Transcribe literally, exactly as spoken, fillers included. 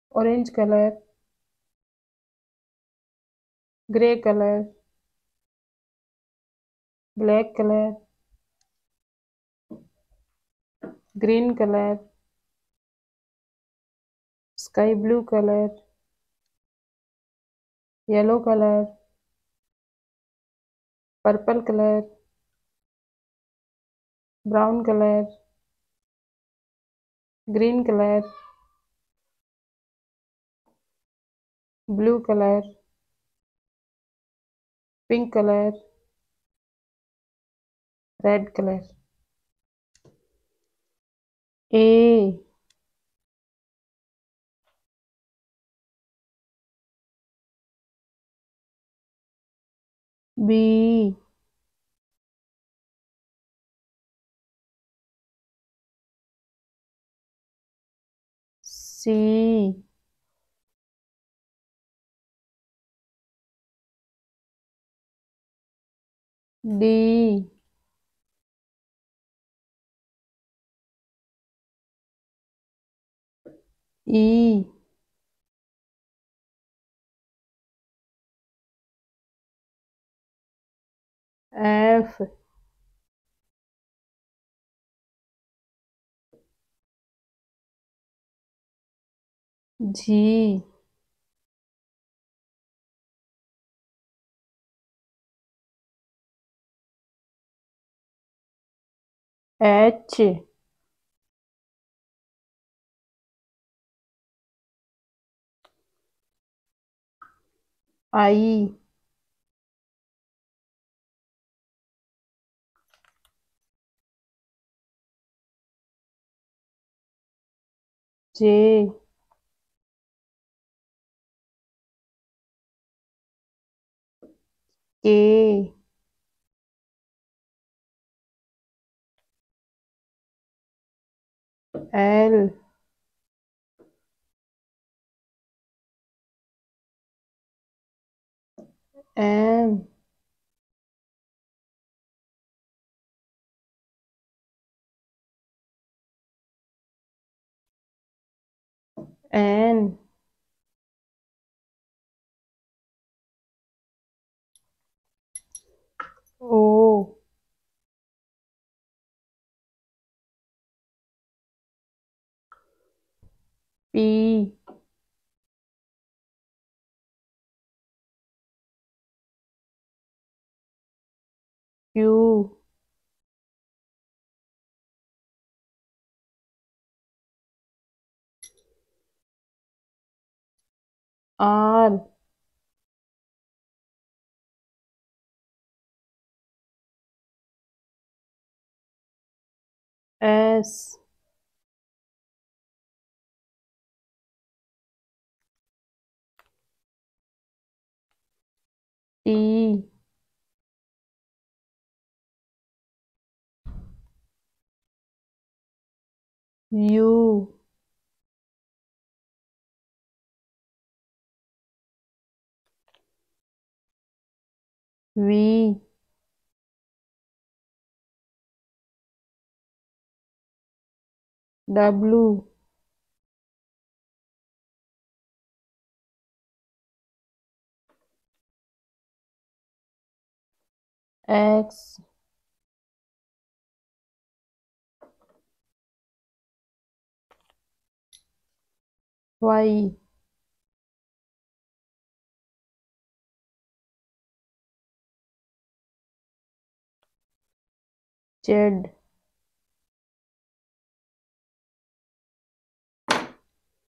orange color, grey color, black color, green color, sky blue color, yellow color, purple color, brown color, green color, blue color, pink color, red color. A, B, C, D, E, F, G, H, I, J, K, L, M, N, O, P, Q, R, S, T, U, V, W, X, Y, Z,